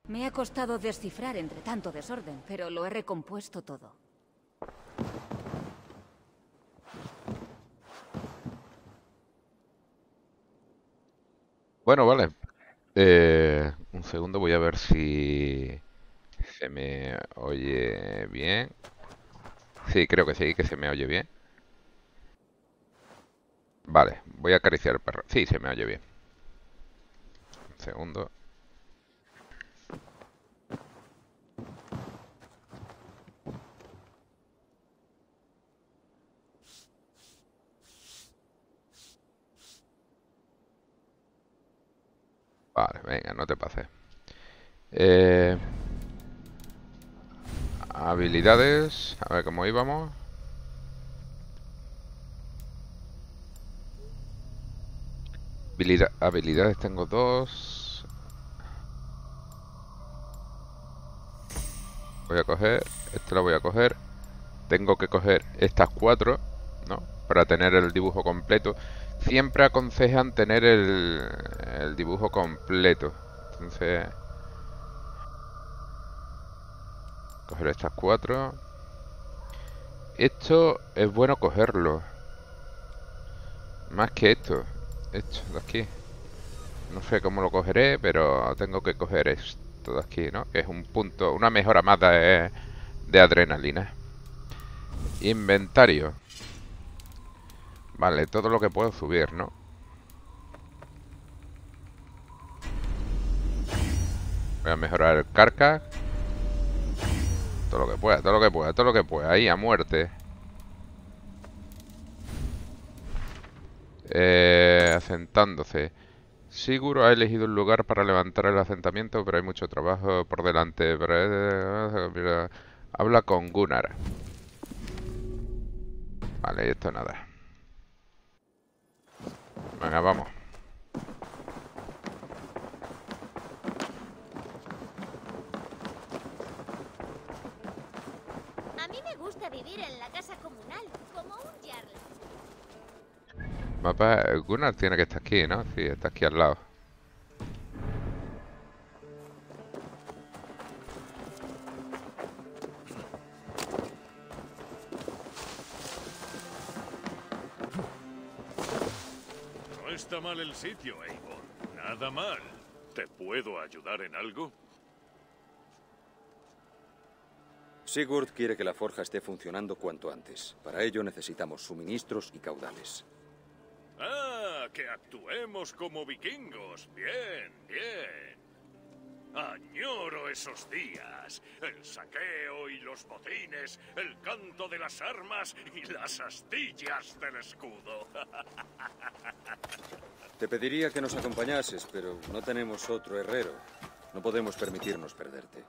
Me ha costado descifrar entre tanto desorden, pero lo he recompuesto todo. Bueno, vale. Un segundo, voy a ver si se me oye bien. Sí, que se me oye bien. Vale, voy a acariciar el perro. Sí, se me oye bien. Un segundo. Vale, venga, no te pases. Eh, habilidades. A ver cómo íbamos. Habilidades tengo dos. Voy a coger. Esto lo voy a coger. Tengo que coger estas cuatro, ¿no? Para tener el dibujo completo. Siempre aconsejan tener el dibujo completo. Entonces, coger estas cuatro. Esto es bueno cogerlo. Más que esto. Esto de aquí. No sé cómo lo cogeré, pero tengo que coger esto de aquí, ¿no? Que es un punto, una mejora más de adrenalina. Inventario. Vale, todo lo que puedo subir, ¿no? Voy a mejorar el carcas. Todo lo que pueda, todo lo que pueda, todo lo que pueda. Ahí, a muerte. Asentándose. Sigurd ha elegido un lugar para levantar el asentamiento, pero hay mucho trabajo por delante. Habla con Gunnar. Vale, esto nada. Venga, vamos. A mí me gusta vivir en la casa comunal, como un jarl. Mapa, Gunnar tiene que estar aquí, ¿no? Sí, está aquí al lado. No está mal el sitio, Eivor. Nada mal. ¿Te puedo ayudar en algo? Sigurd quiere que la forja esté funcionando cuanto antes. Para ello necesitamos suministros y caudales. Ah, que actuemos como vikingos. Bien, bien. Añoro esos días. El saqueo y los botines, el canto de las armas y las astillas del escudo. Te pediría que nos acompañases, pero no tenemos otro herrero. No podemos permitirnos perderte.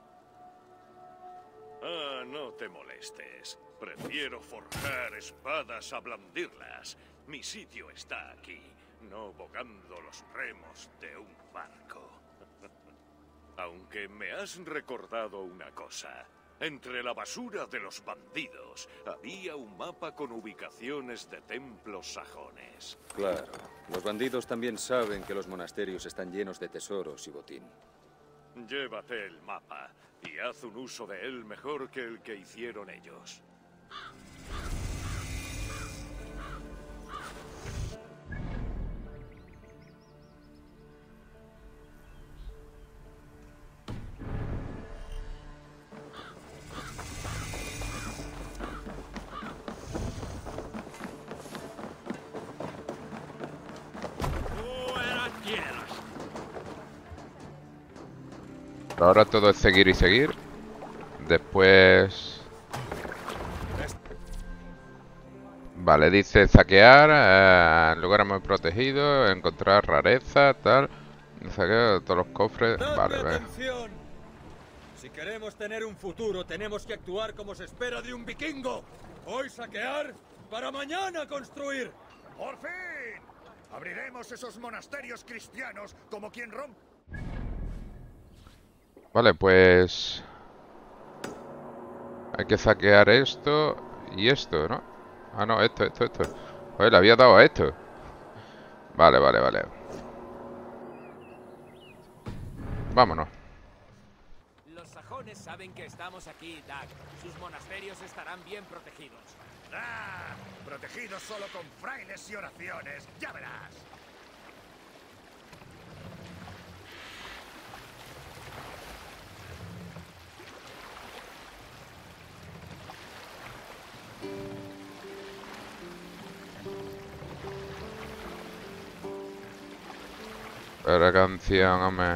Ah, no te molestes. Prefiero forjar espadas a blandirlas. Mi sitio está aquí, no bogando los remos de un barco. Aunque me has recordado una cosa. Entre la basura de los bandidos había un mapa con ubicaciones de templos sajones. Claro. Los bandidos también saben que los monasterios están llenos de tesoros y botín. Llévate el mapa y haz un uso de él mejor que el que hicieron ellos. Ahora todo es seguir y seguir. Después... Vale, dice saquear, lugar muy protegido, encontrar rareza, tal. Saqueo todos los cofres. Vale, ¡Dadme venga. atención! Si queremos tener un futuro, tenemos que actuar como se espera de un vikingo. Hoy saquear, para mañana construir. ¡Por fin! Abriremos esos monasterios cristianos como quien rompe. Vale, pues... Hay que saquear esto y esto, ¿no? Ah, no, esto. Joder, le había dado a esto. Vale. Vámonos. saben que estamos aquí, Dag. Sus monasterios estarán bien protegidos. ¡Ah! Protegidos solo con frailes y oraciones. ¡Ya verás! Pero canción, hombre.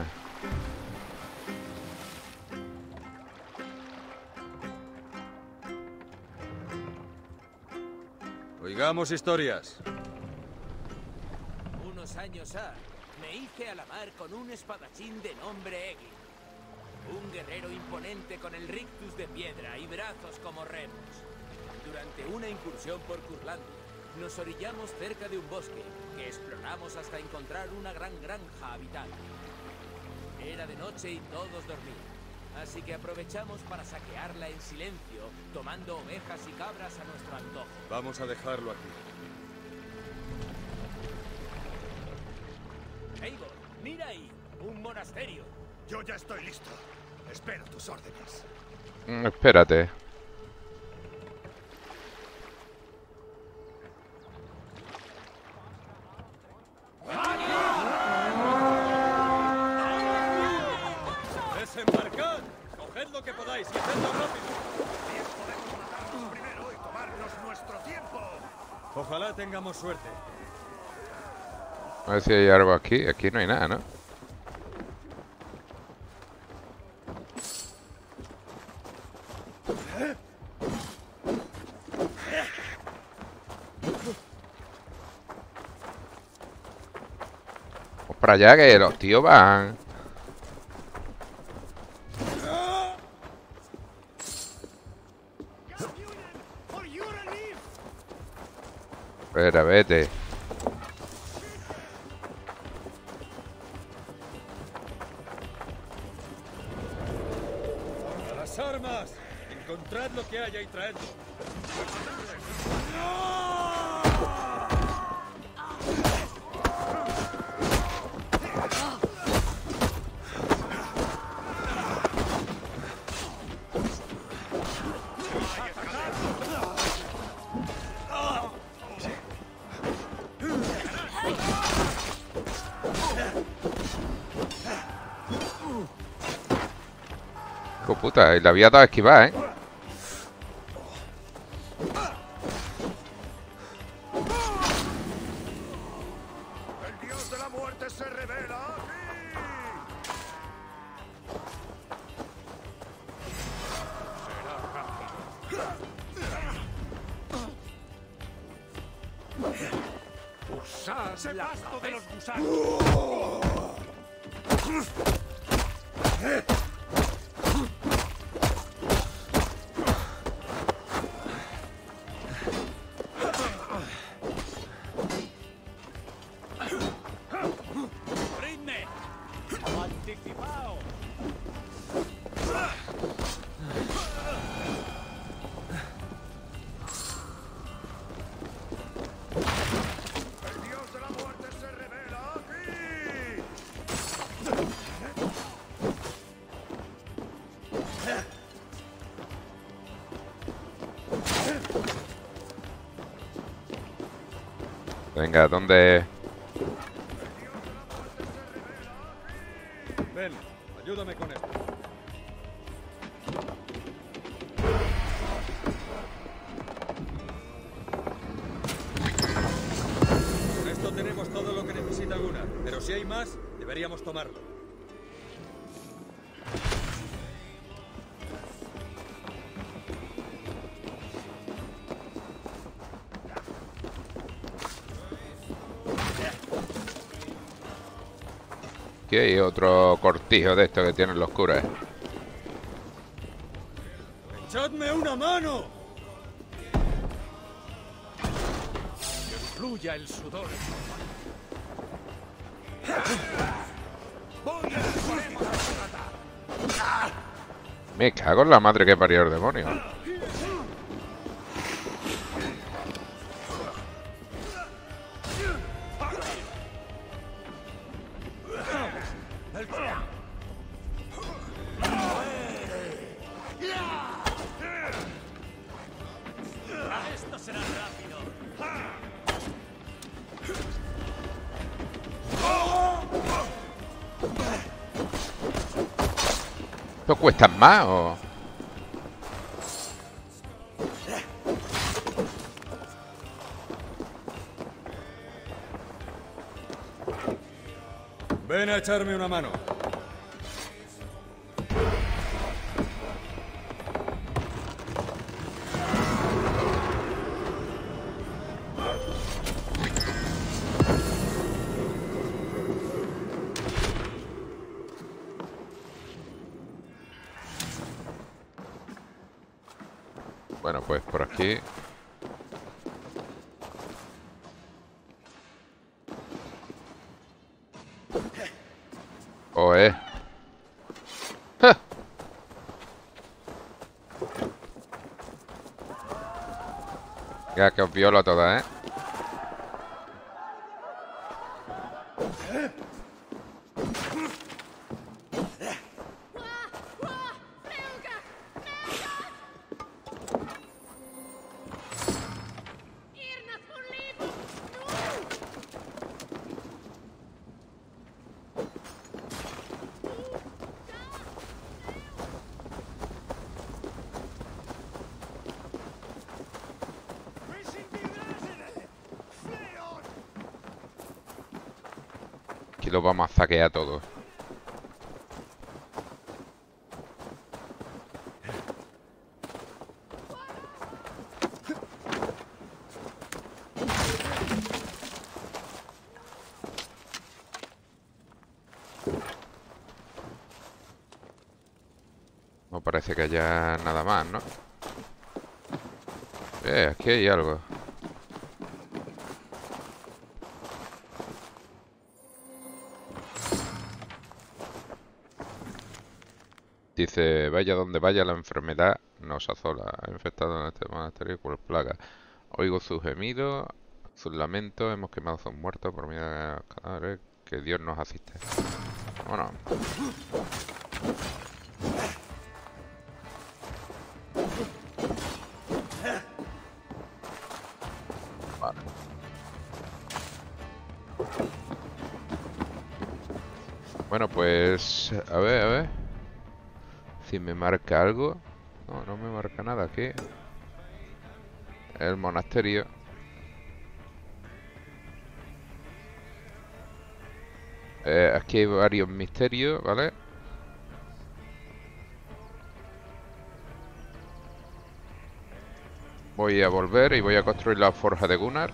Oigamos historias. Unos años me hice a la mar con un espadachín de nombre Egil. Un guerrero imponente con el rictus de piedra y brazos como remos. Durante una incursión por Curlandia, nos orillamos cerca de un bosque que exploramos hasta encontrar una gran granja habitada. Era de noche y todos dormían, así que aprovechamos para saquearla en silencio, tomando ovejas y cabras a nuestro antojo. Vamos a dejarlo aquí. Eivor, mira ahí, un monasterio. Yo ya estoy listo. Espero tus órdenes. Espérate. ¡Desembarcad! ¡Coged lo que podáis y hacedlo rápido! Bien podemos matarnos primero y tomarnos nuestro tiempo. Ojalá tengamos suerte. A ver si hay algo aquí. Aquí no hay nada, ¿no? Vamos para allá que los tíos van. Espera, vete. ¡A las armas! Encontrad lo que haya y traedlo. Hijo puta, y la había dado a esquivar, ¿eh? El dios de la muerte se revela aquí. ¡Usad ¡Se la pasto de los cabeza! gusanos! ¡Ritme! ¡Anticipao! El dios de la muerte se revela aquí. Venga, ¿dónde? Ven, ayúdame con esto. Con esto tenemos todo lo que necesita Gunnar, pero si hay más, deberíamos tomarlo. Aquí hay otro cortijo de estos que tienen los curas. ¡Echadme una mano! Que fluya el sudor. Me cago en la madre que parió el demonio. ¿Esto cuesta más o...? Ven a echarme una mano. Bueno, pues por aquí. Oe. ¡Ja! Ya que os violo a todas, ¿eh? Aquí lo vamos a saquear todo. No parece que haya nada más, ¿no? Aquí hay algo. Dice, vaya donde vaya, la enfermedad nos asola. Ha infectado en este monasterio por plaga. Oigo sus gemidos, sus lamentos. Hemos quemado a sus muertos por miedo a los cadáveres. Que Dios nos asiste. Bueno. Vale. Bueno, pues... A ver. Si me marca algo. No, no me marca nada aquí. El monasterio. Aquí hay varios misterios, ¿vale? Voy a volver y voy a construir la forja de Gunnar.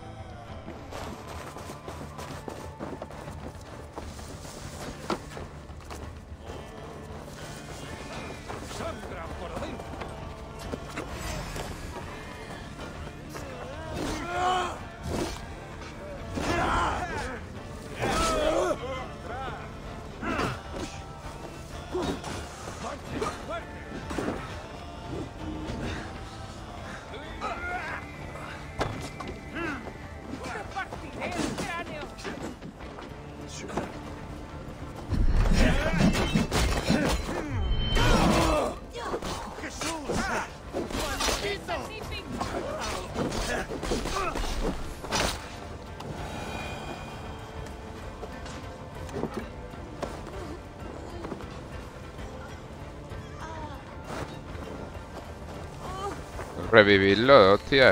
Revivirlo, hostia.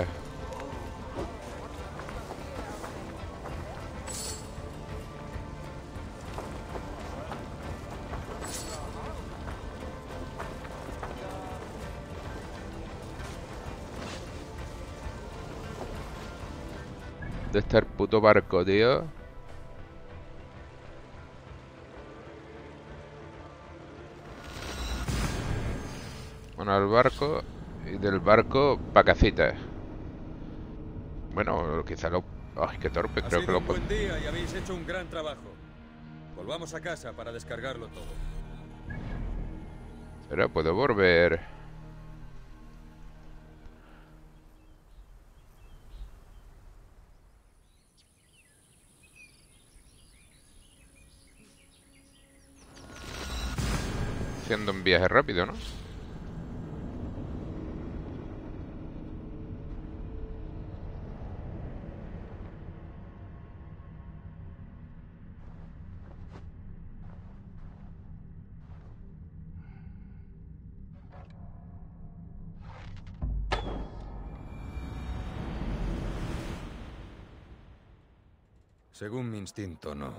¿Dónde está el puto barco, tío? Bueno, al barco. Y del barco, vacacitas. Bueno, quizá lo... Ay, qué torpe, creo que lo... Ha sido un buen día y habéis hecho un gran trabajo. Volvamos a casa para descargarlo todo. Pero puedo volver... Haciendo un viaje rápido, ¿no? Según mi instinto, no.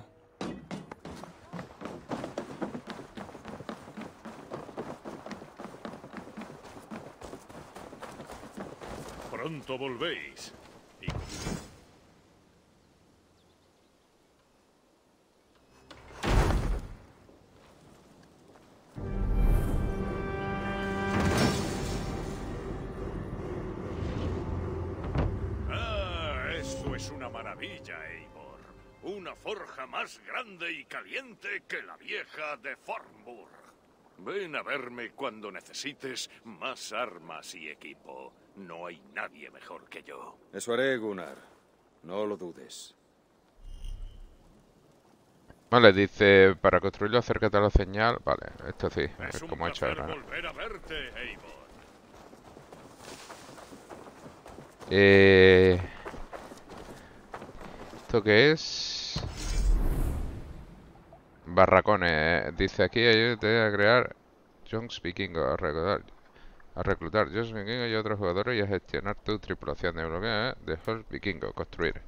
Pronto volvéis. Y eso es una maravilla, Eivor. Una forja más grande y caliente que la vieja de Fornburg. Ven a verme cuando necesites más armas y equipo. No hay nadie mejor que yo. Eso haré, Gunnar. No lo dudes. Vale, dice, para construirlo acércate a la señal. Vale, esto sí, Es es un como he hecho placer ahora. volver a verte, Eivor. ¿Esto qué es? Barracones. Dice aquí, ayúdate a crear Jones Vikingos, a reclutar Jones Vikingos y otros jugadores y a gestionar tu tripulación de bloqueo de Jones Vikingos. Construir.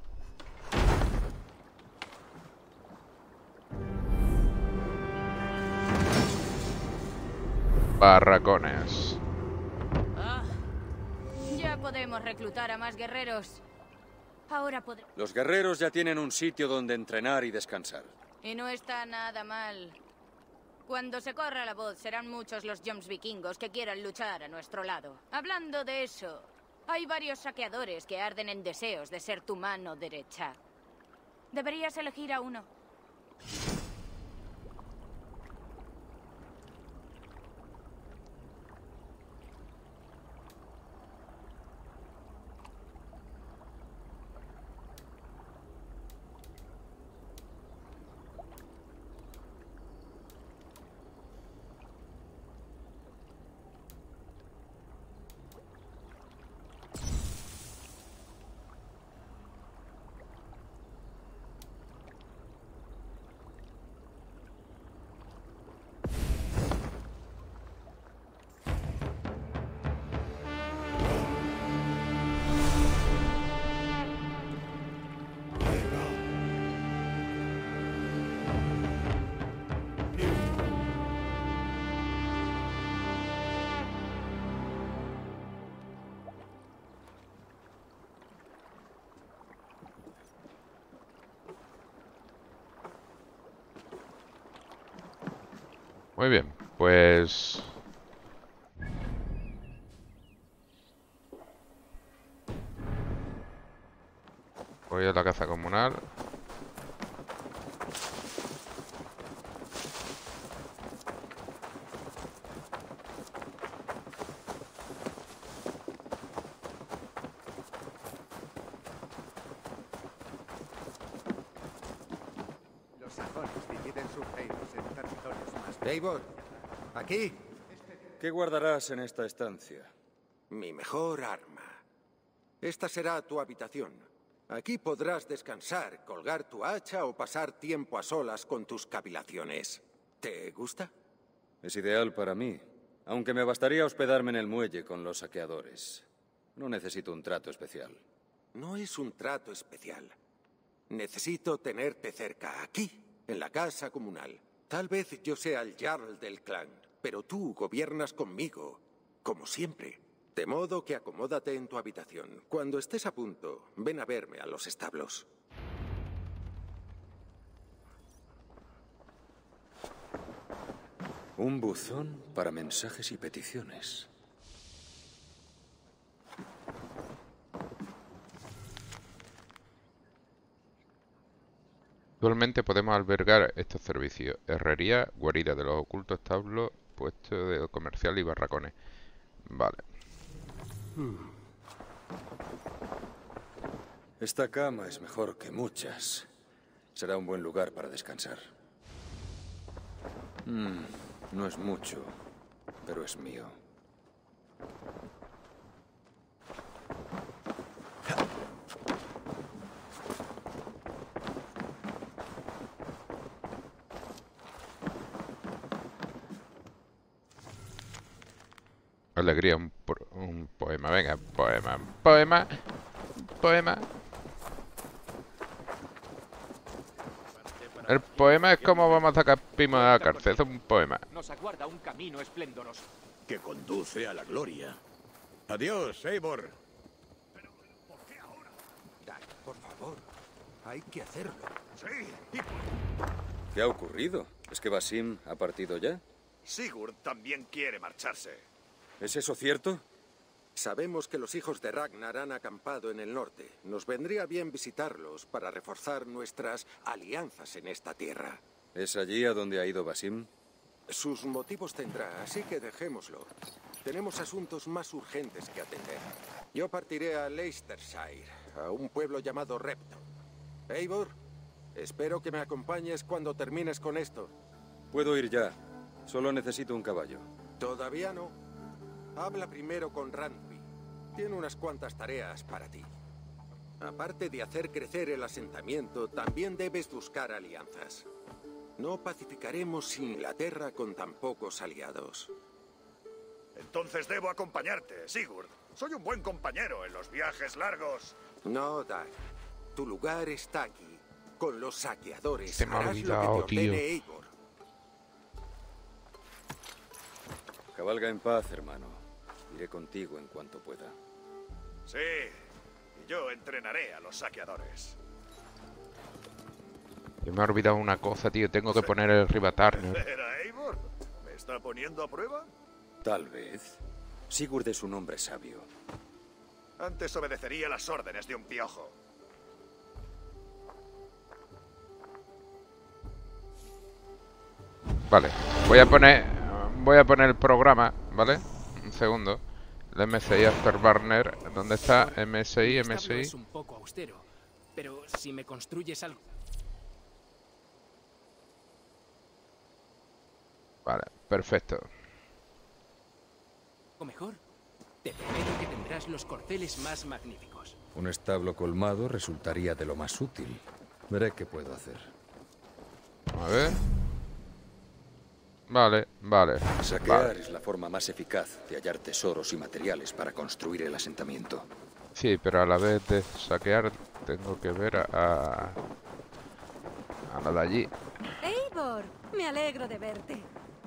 Barracones. Ah, ya podemos reclutar a más guerreros. Ahora podremos... Los guerreros ya tienen un sitio donde entrenar y descansar. Y no está nada mal. Cuando se corra la voz, serán muchos los Joms vikingos que quieran luchar a nuestro lado. Hablando de eso, hay varios saqueadores que arden en deseos de ser tu mano derecha. Deberías elegir a uno. Muy bien, pues... voy a la caza comunal. Los sajones dividen sus reinos en territorios más... Eivor, aquí. ¿Qué guardarás en esta estancia? Mi mejor arma. Esta será tu habitación. Aquí podrás descansar, colgar tu hacha o pasar tiempo a solas con tus cavilaciones. ¿Te gusta? Es ideal para mí, aunque me bastaría hospedarme en el muelle con los saqueadores. No necesito un trato especial. No es un trato especial. Necesito tenerte cerca, aquí, en la casa comunal. Tal vez yo sea el Jarl del clan, pero tú gobiernas conmigo, como siempre. De modo que acomódate en tu habitación. Cuando estés a punto, ven a verme a los establos. Un buzón para mensajes y peticiones. Actualmente podemos albergar estos servicios: herrería, guarida de los ocultos, establos, puesto de comercial y barracones. Vale. Esta cama es mejor que muchas. Será un buen lugar para descansar. No es mucho, pero es mío. Alegría, un poema. Venga, poema. Poema. Poema. El poema es cómo vamos a sacar Pimo de la cárcel. Es un poema. Nos aguarda un camino esplendoroso. Que conduce a la gloria. Adiós, Eivor. Dag, por favor. Hay que hacerlo. Sí, ¿Qué ha ocurrido? ¿Es que Basim ha partido ya? Sigurd también quiere marcharse. ¿Es eso cierto? Sabemos que los hijos de Ragnar han acampado en el norte. Nos vendría bien visitarlos para reforzar nuestras alianzas en esta tierra. ¿Es allí a donde ha ido Basim? Sus motivos tendrá, así que dejémoslo. Tenemos asuntos más urgentes que atender. Yo partiré a Leicestershire, a un pueblo llamado Repton. Eivor, espero que me acompañes cuando termines con esto. Puedo ir ya. Solo necesito un caballo. Todavía no. Habla primero con Randvi. Tiene unas cuantas tareas para ti. Aparte de hacer crecer el asentamiento, también debes buscar alianzas. No pacificaremos Inglaterra con tan pocos aliados. Entonces debo acompañarte, Sigurd. Soy un buen compañero en los viajes largos. No, Dag. Tu lugar está aquí, con los saqueadores. Se me ha Harás olvidado, lo que te ordene tío. Eivor. Cabalga en paz, hermano. Iré contigo en cuanto pueda. Sí, y yo entrenaré a los saqueadores. Yo me he olvidado una cosa, tío. Tengo que poner el Rivatarner. ¿Era Eivor? ¿Me está poniendo a prueba? Tal vez. Sigurd es un hombre sabio. Antes obedecería las órdenes de un piojo. Vale. Voy a poner el programa, ¿vale? Un segundo. El MSI Afterburner. ¿Dónde está? MSI, El establo MSI. es un poco austero, pero si me construyes algo Vale, perfecto. mejor, te prometo que tendrás los corceles más magníficos. Un establo colmado resultaría de lo más útil. Veré qué puedo hacer. A ver. Vale, vale. Saquear Vale. es la forma más eficaz de hallar tesoros y materiales para construir el asentamiento. Sí, pero a la vez de saquear tengo que ver a la de allí. Eivor, me alegro de verte.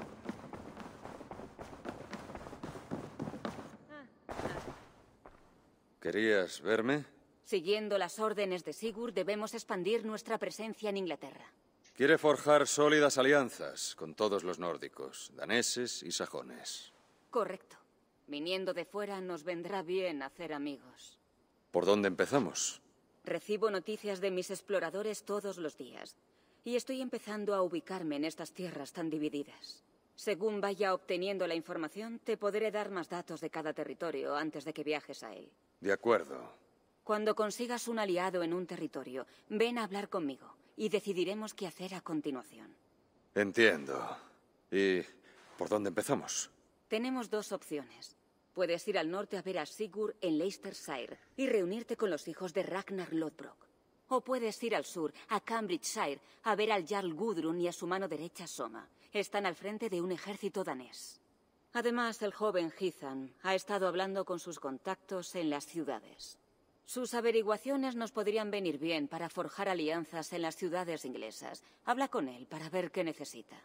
¿Querías verme? Siguiendo las órdenes de Sigurd, debemos expandir nuestra presencia en Inglaterra. Quiere forjar sólidas alianzas con todos los nórdicos, daneses y sajones. Correcto. Viniendo de fuera nos vendrá bien hacer amigos. ¿Por dónde empezamos? Recibo noticias de mis exploradores todos los días. Y estoy empezando a ubicarme en estas tierras tan divididas. Según vaya obteniendo la información, te podré dar más datos de cada territorio antes de que viajes a él. De acuerdo. Cuando consigas un aliado en un territorio, ven a hablar conmigo y decidiremos qué hacer a continuación. Entiendo. ¿Y por dónde empezamos? Tenemos dos opciones. Puedes ir al norte a ver a Sigurd en Leicestershire y reunirte con los hijos de Ragnar Lodbrok. O puedes ir al sur, a Cambridgeshire, a ver al Jarl Gudrun y a su mano derecha Soma. Están al frente de un ejército danés. Además, el joven Hithan ha estado hablando con sus contactos en las ciudades. Sus averiguaciones nos podrían venir bien para forjar alianzas en las ciudades inglesas. Habla con él para ver qué necesita.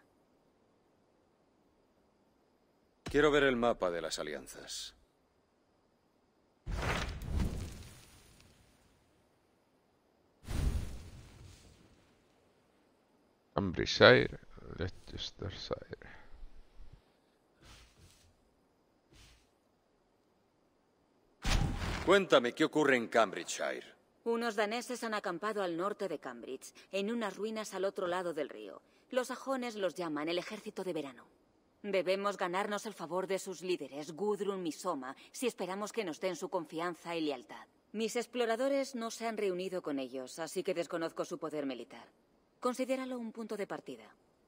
Quiero ver el mapa de las alianzas. Cambridgeshire, Leicestershire. Cuéntame, ¿qué ocurre en Cambridgeshire? Unos daneses han acampado al norte de Cambridge, en unas ruinas al otro lado del río. Los sajones los llaman el ejército de verano. Debemos ganarnos el favor de sus líderes, Gudrun y Soma, si esperamos que nos den su confianza y lealtad. Mis exploradores no se han reunido con ellos, así que desconozco su poder militar. Considéralo un punto de partida.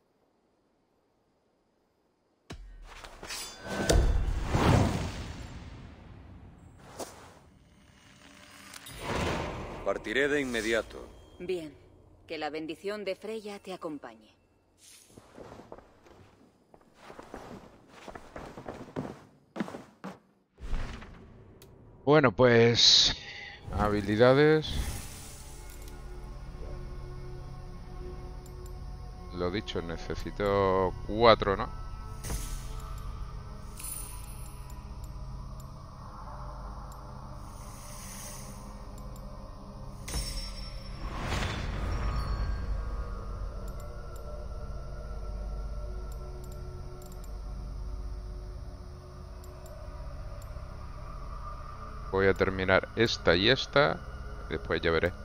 Partiré de inmediato. Bien, que la bendición de Freya te acompañe. Bueno, pues... habilidades... lo dicho, necesito 4, ¿no? Voy a terminar esta y esta. Después ya veré.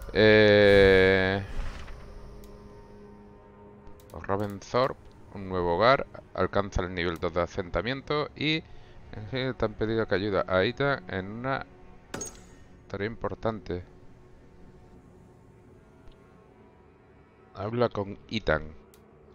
Ravensthorpe, un nuevo hogar. Alcanza el nivel 2 de asentamiento. Y te han pedido que ayuda a Ita en una tarea importante. Habla con Ethan.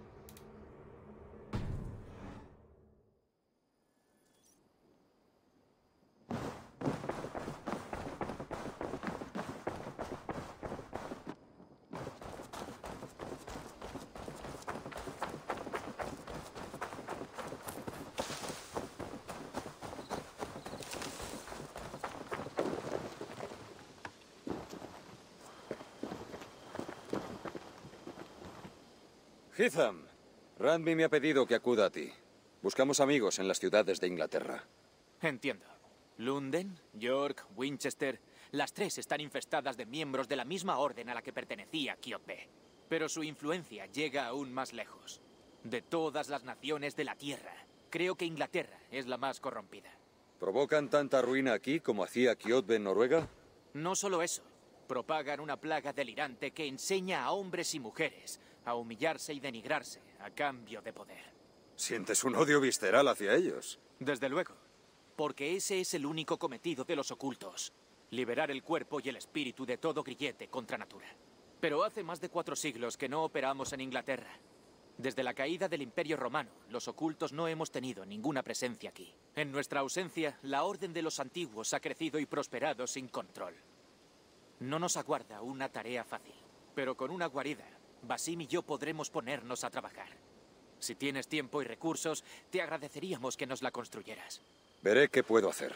Hitham, Randby me ha pedido que acuda a ti. Buscamos amigos en las ciudades de Inglaterra. Entiendo. Lunden, York, Winchester... Las tres están infestadas de miembros de la misma orden a la que pertenecía Kiope. Pero su influencia llega aún más lejos. De todas las naciones de la Tierra, creo que Inglaterra es la más corrompida. ¿Provocan tanta ruina aquí como hacía Kjotve en Noruega? No solo eso. Propagan una plaga delirante que enseña a hombres y mujeres a humillarse y denigrarse a cambio de poder. ¿Sientes un odio visceral hacia ellos? Desde luego. Porque ese es el único cometido de los ocultos. Liberar el cuerpo y el espíritu de todo grillete contra natura. Pero hace más de 4 siglos que no operamos en Inglaterra. Desde la caída del Imperio Romano, los ocultos no hemos tenido ninguna presencia aquí. En nuestra ausencia, la Orden de los Antiguos ha crecido y prosperado sin control. No nos aguarda una tarea fácil, pero con una guarida, Basim y yo podremos ponernos a trabajar. Si tienes tiempo y recursos, te agradeceríamos que nos la construyeras. Veré qué puedo hacer.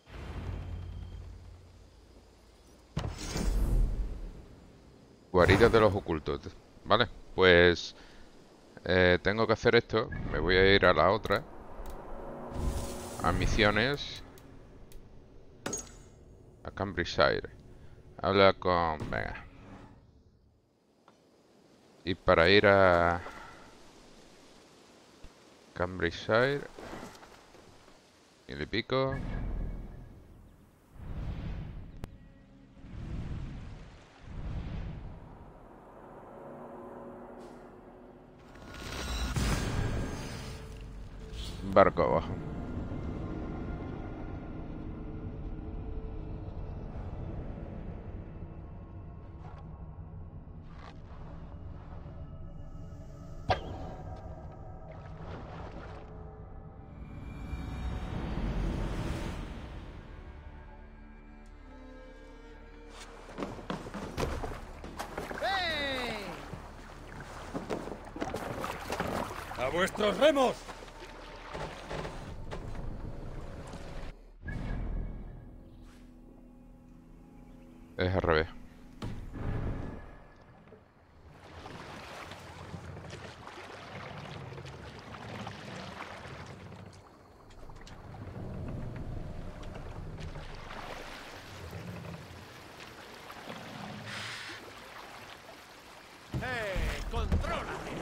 Guarida de los ocultos. Vale, pues tengo que hacer esto. Me voy a ir a la otra. A misiones. A Cambridgeshire. Habla con... Venga. Y para ir a... Cambridgeshire. 1000 y pico. Barco abajo. ¡A vuestros remos! Es al revés. ¡Contrólate!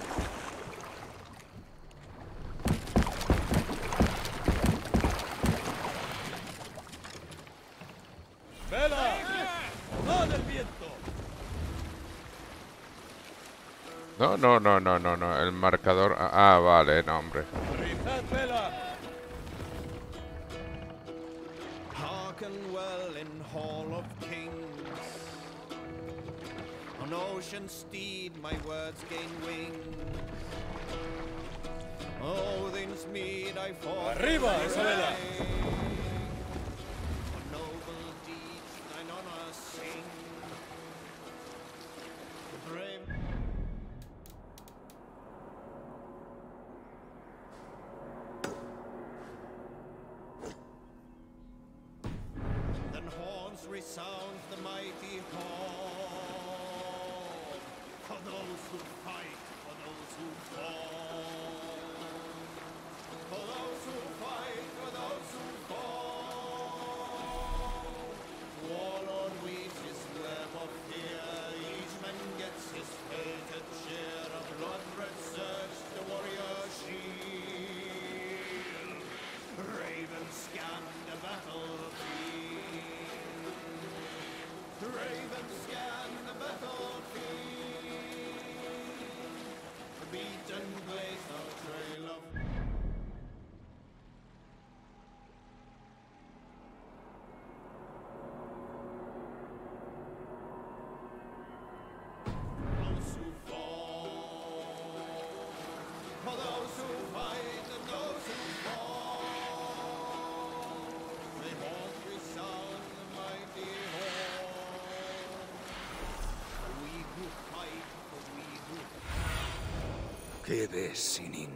¡Vela! ¡No del viento! No. El marcador... Ah, vale, no, hombre. ¡Rizad vela! Hearken well in Hall of Kings. On ocean steed my words gain wings. Odin's mead I fought. ¡Arriba, esa vela! For noble deeds thine honor sing. Brave. Then horns resound the mighty horn. For those who fight, for those who fall. For those who fight, for those who fall. Warlord weaves his web of fear. Each man gets his fated share of blood-red surge, the warrior shield. Ravens scan the battlefield. Ravens scan the battlefield. The beaten blaze of trail of those who fall. For those who fight and those who fall. May horns resound the mighty horn. For we who fight, for we who ¿Qué ves, Sinin?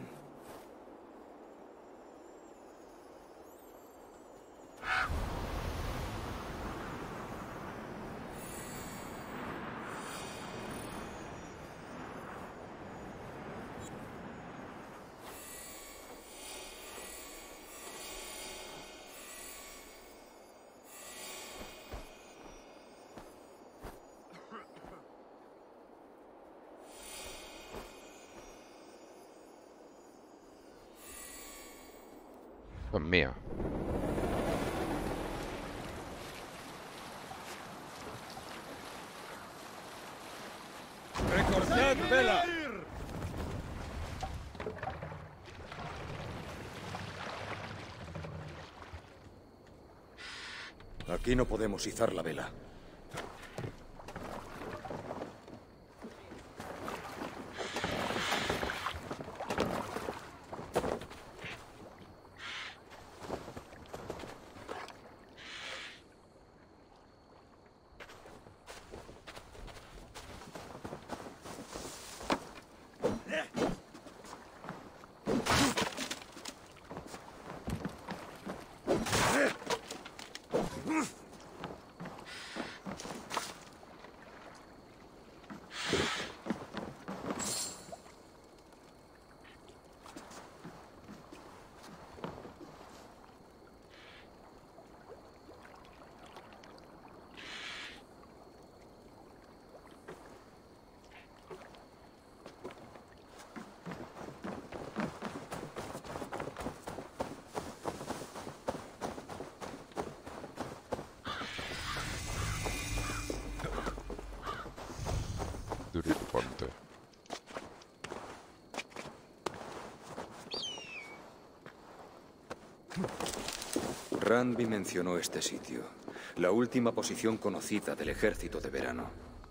Son míos. ¡Recortad vela! Aquí no podemos izar la vela. Durito ponte. Randby mencionó este sitio, la última posición conocida del ejército de verano.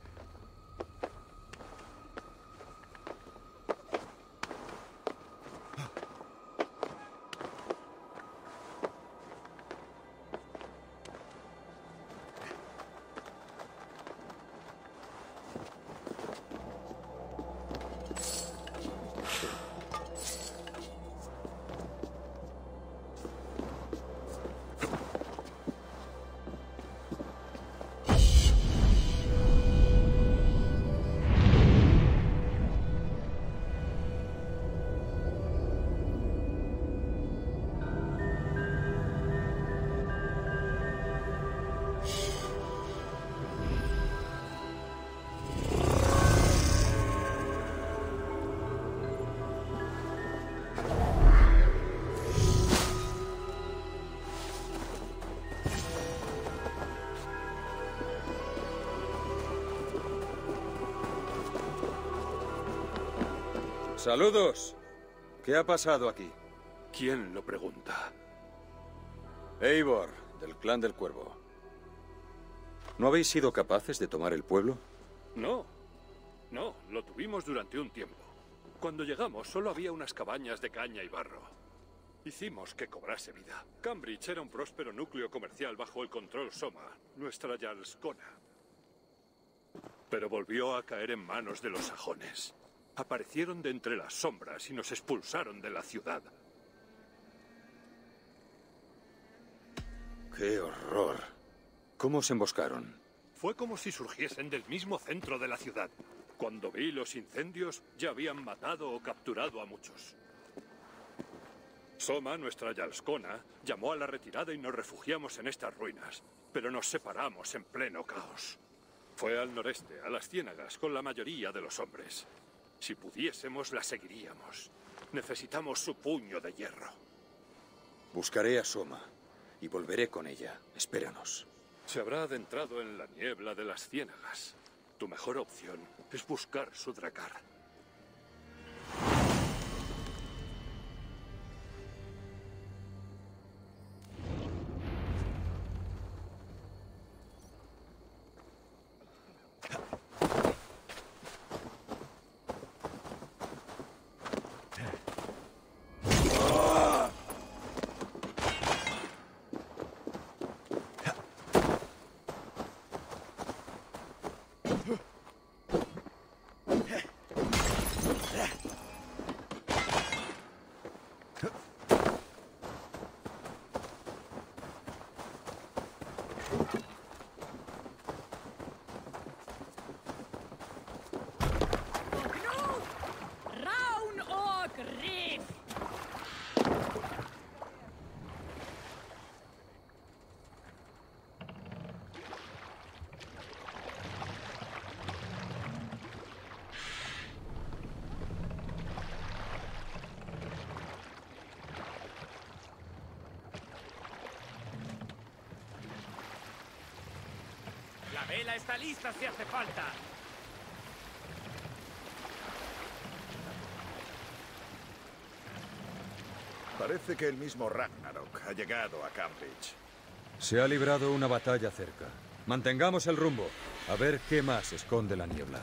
Saludos. ¿Qué ha pasado aquí? ¿Quién lo pregunta? Eivor, del clan del Cuervo. ¿No habéis sido capaces de tomar el pueblo? No, lo tuvimos durante un tiempo. Cuando llegamos solo había unas cabañas de caña y barro. Hicimos que cobrase vida. Cambridge era un próspero núcleo comercial bajo el control Soma, nuestra Jarlskona. Pero volvió a caer en manos de los sajones. Aparecieron de entre las sombras y nos expulsaron de la ciudad. ¡Qué horror! ¿Cómo os emboscaron? Fue como si surgiesen del mismo centro de la ciudad. Cuando vi los incendios, ya habían matado o capturado a muchos. Soma, nuestra Yalskona, llamó a la retirada y nos refugiamos en estas ruinas, pero nos separamos en pleno caos. Fue al noreste, a las ciénagas, con la mayoría de los hombres. Si pudiésemos, la seguiríamos. Necesitamos su puño de hierro. Buscaré a Soma y volveré con ella. Espéranos. Se habrá adentrado en la niebla de las ciénagas. Tu mejor opción es buscar su dracar. La vela está lista si hace falta. Parece que el mismo Ragnarok ha llegado a Cambridge. Se ha librado una batalla cerca. Mantengamos el rumbo. A ver qué más esconde la niebla.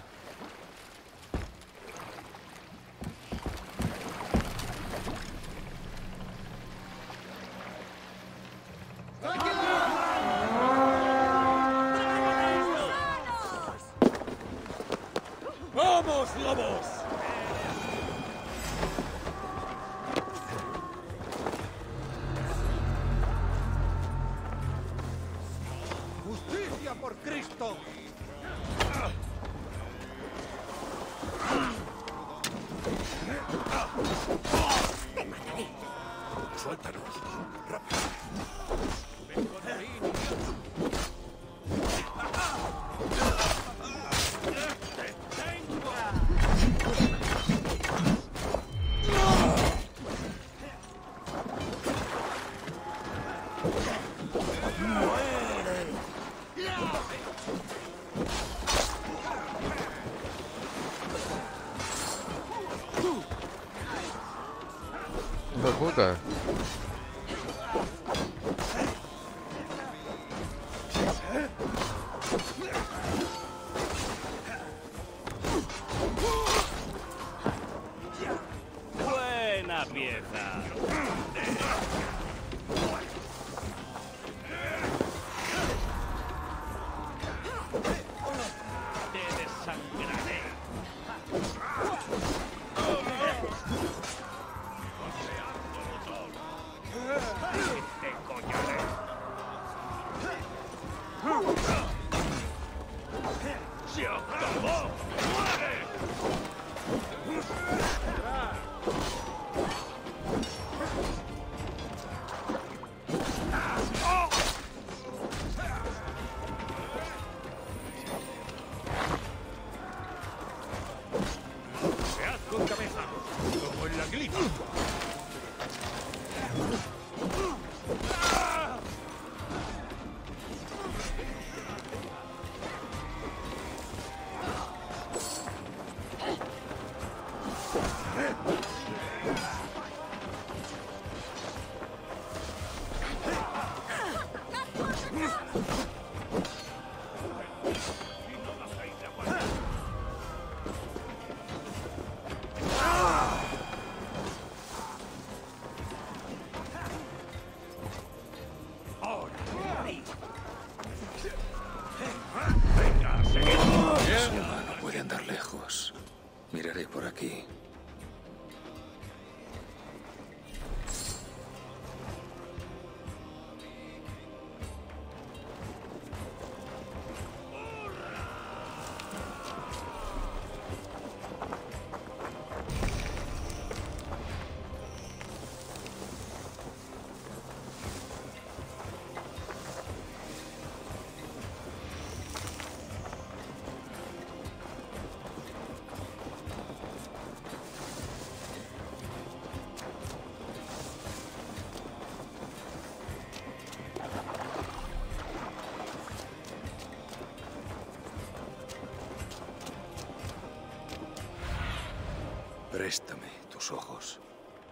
¡Vamos, lobos! ¡Justicia por Cristo! ¡Te mataré! ¡Suéltanos! ¡Rápido! ¡Hijo de puta! Buena pieza. Te desangraré. Te collaré. ¡Se acabó! ¡Muere! ¡Se haz con cabeza! ¡Como en la glita! Soma no puede andar lejos. Miraré por aquí. Préstame tus ojos.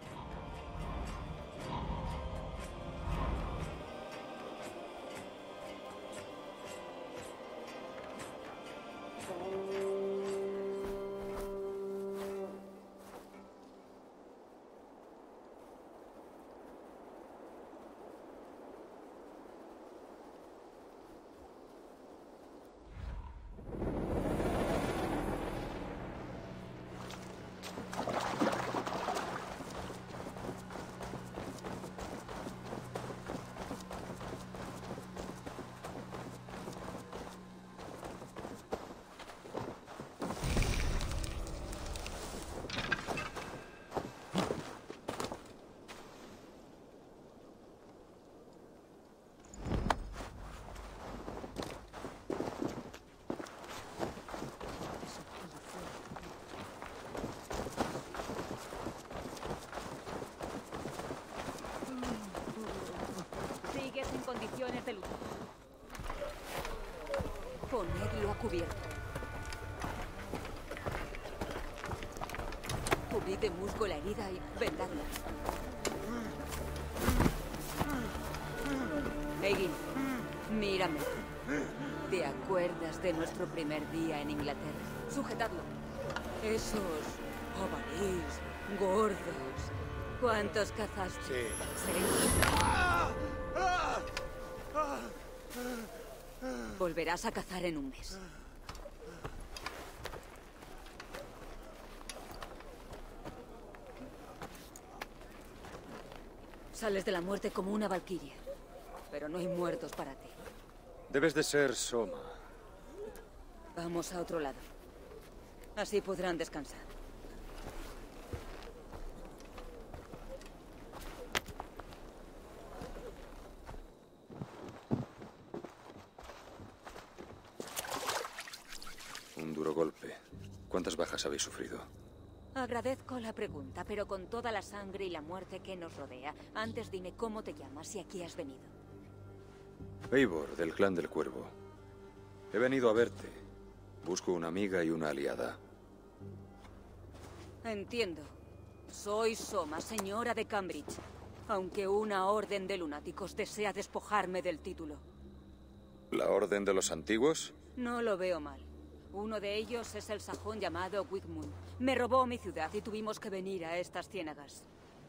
Sigues en condiciones de lucha. Ponedlo a cubierto. Cubrid de musgo la herida y vendadla. Egin, mírame. ¿Te acuerdas de nuestro primer día en Inglaterra? Sujetadlo. Esos jabalíes gordos. ¿Cuántos cazaste? ¿Seis? Volverás a cazar en un mes. Sales de la muerte como una valquiria, pero no hay muertos para ti. Debes de ser Soma. Vamos a otro lado. Así podrán descansar. Un duro golpe. ¿Cuántas bajas habéis sufrido? Agradezco la pregunta, pero con toda la sangre y la muerte que nos rodea, antes dime cómo te llamas y a qué has venido. Eivor, del clan del Cuervo. He venido a verte. Busco una amiga y una aliada. Entiendo. Soy Soma, señora de Cambridge, aunque una orden de lunáticos desea despojarme del título. ¿La Orden de los Antiguos? No lo veo mal. Uno de ellos es el sajón llamado Wigmund. Me robó mi ciudad y tuvimos que venir a estas ciénagas.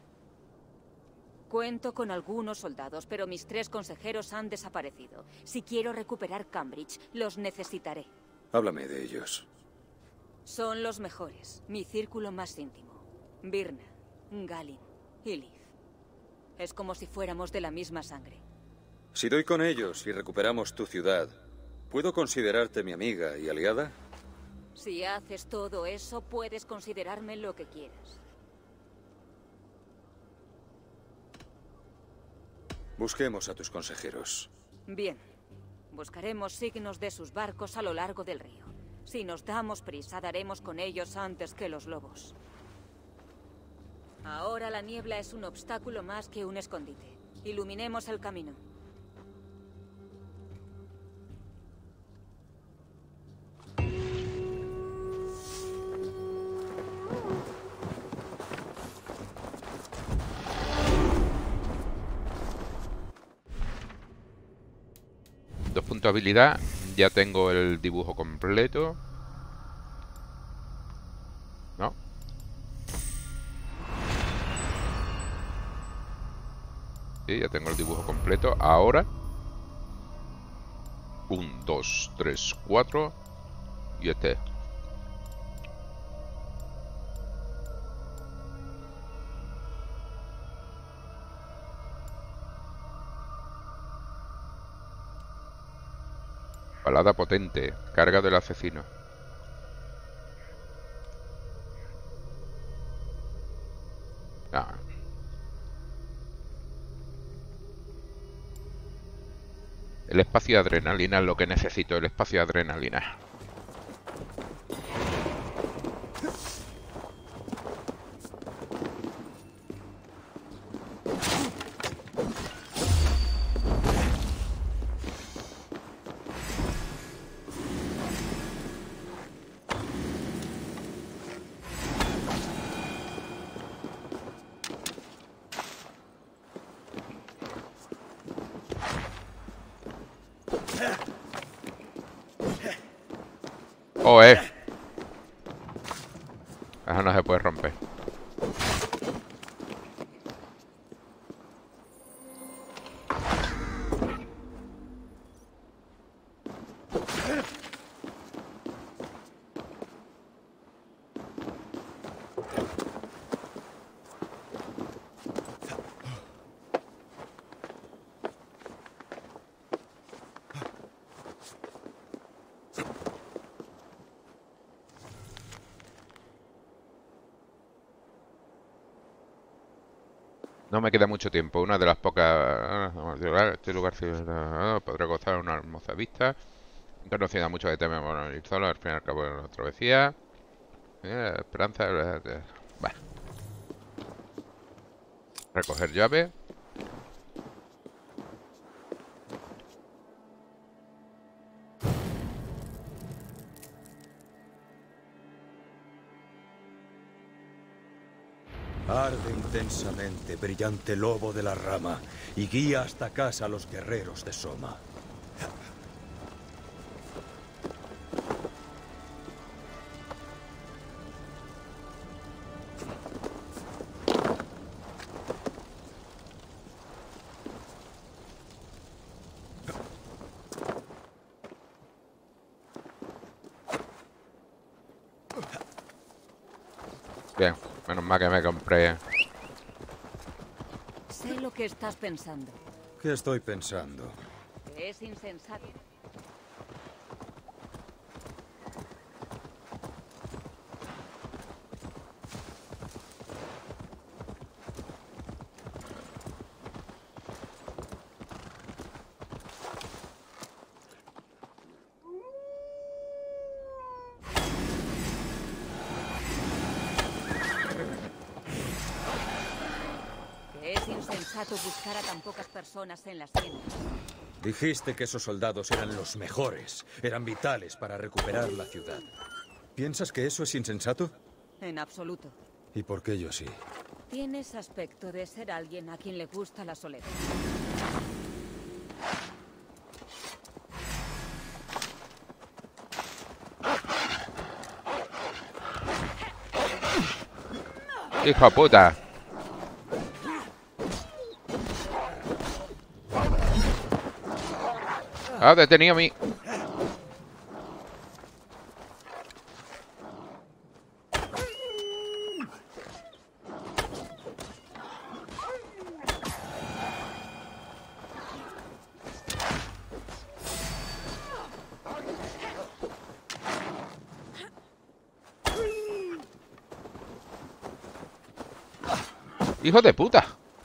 Cuento con algunos soldados, pero mis 3 consejeros han desaparecido. Si quiero recuperar Cambridge, los necesitaré. Háblame de ellos. Son los mejores, mi círculo más íntimo. Birna, Galin y Liv. Es como si fuéramos de la misma sangre. Si doy con ellos y recuperamos tu ciudad, ¿puedo considerarte mi amiga y aliada? Si haces todo eso, puedes considerarme lo que quieras. Busquemos a tus consejeros. Bien. Buscaremos signos de sus barcos a lo largo del río. Si nos damos prisa, daremos con ellos antes que los lobos. Ahora la niebla es un obstáculo más que un escondite. Iluminemos el camino. Habilidad, ya tengo el dibujo completo. ¿No? Sí, ya tengo el dibujo completo. Ahora 1, 2, 3, 4 y este. Balada potente, carga del asesino. Ah. El espacio de adrenalina es lo que necesito, el espacio de adrenalina. ¡Oh, Eso no se puede romper. No me queda mucho tiempo. Una de las pocas... Este lugar podré gozar de una hermosa vista. Conocida mucho de tema solo al fin y al cabo de la travesía. Esperanza... Va. Recoger llave. Arde intensamente, brillante lobo de la rama, y guía hasta casa a los guerreros de Soma. Bien, menos mal que me compré. Sé lo que estás pensando. ¿Qué estoy pensando? Que es insensato. Es insensato buscar a tan pocas personas en las tiendas. Dijiste que esos soldados eran los mejores, eran vitales para recuperar la ciudad. ¿Piensas que eso es insensato? En absoluto. ¿Y por qué yo sí? Tienes aspecto de ser alguien a quien le gusta la soledad. ¡Hijo de puta! Ah, detenido a mí. ¡Hijo de puta!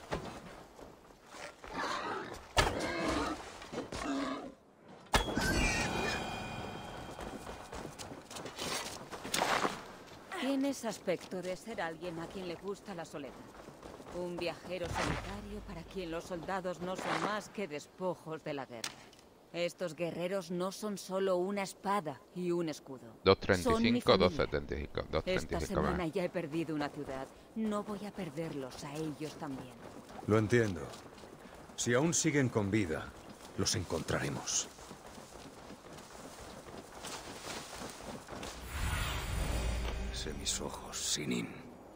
Tienes aspecto de ser alguien a quien le gusta la soledad. Un viajero solitario para quien los soldados no son más que despojos de la guerra. Estos guerreros no son solo una espada y un escudo. 235, 275, 235. Esta semana ya he perdido una ciudad. No voy a perderlos a ellos también. Lo entiendo. Si aún siguen con vida, los encontraremos. Sé mis ojos, Sinin.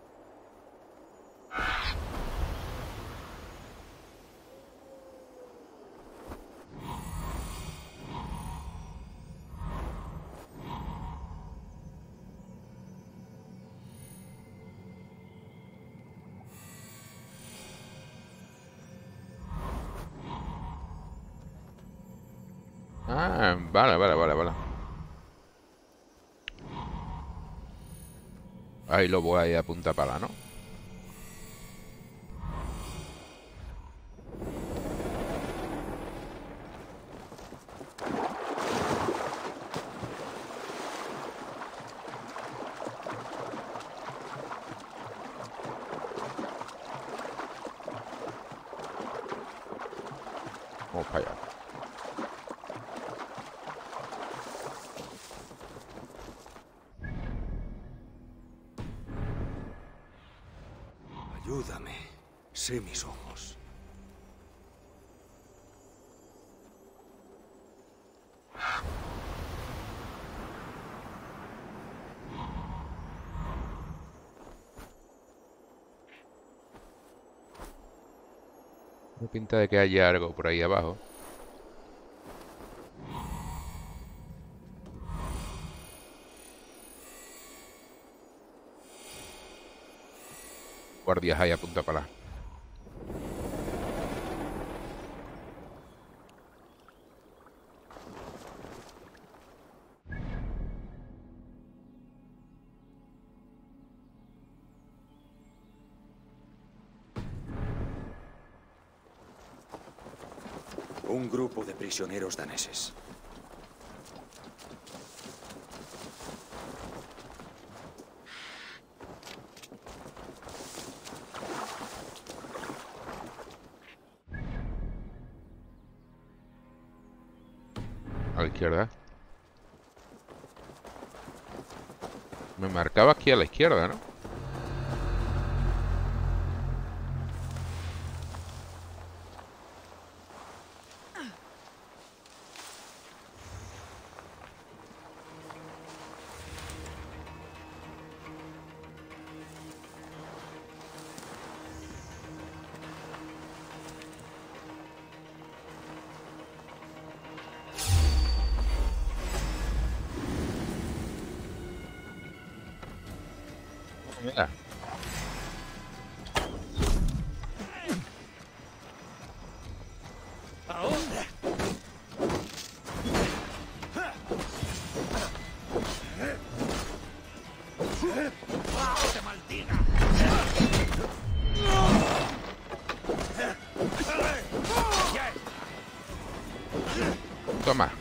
Ah, vale. Ahí lo voy a ir a punta pala, ¿no? Vamos para allá. Ayúdame. Sé mis ojos. Tiene pinta de que haya algo por ahí abajo. Guardias ahí a punta pala. Un grupo de prisioneros daneses. A la izquierda. Me marcaba aquí a la izquierda, ¿no? Mira. ¿Ahora? ¡Te maldiga! Toma.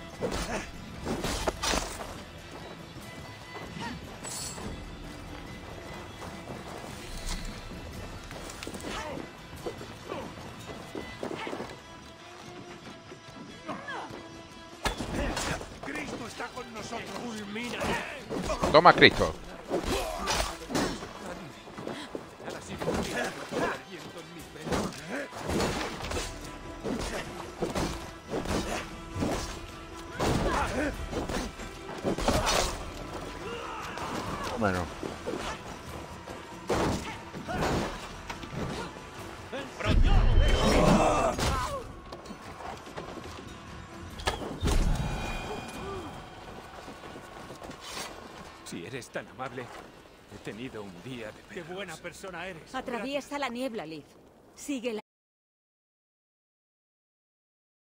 ¡Cristo está con nosotros! ¡Fulmina! Toma, Cristo. Nada sirve un aliento en mis venas. Bueno. Si eres tan amable, he tenido un día de perros. ¡Qué buena persona eres! Atraviesa la niebla, Liz. Síguela.